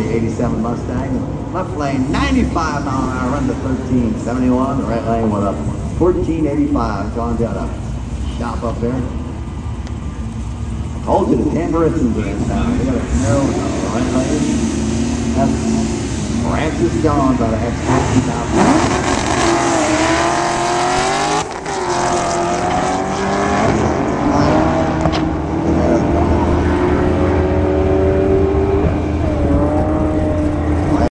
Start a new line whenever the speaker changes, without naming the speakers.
87 Mustang. Left lane, 95 mile an hour, run to 1371. The right lane went up 1485. John got a stop up there. Told you the Tambourines are in town. They got a narrow right lane. That's Francis John, about a X50 now.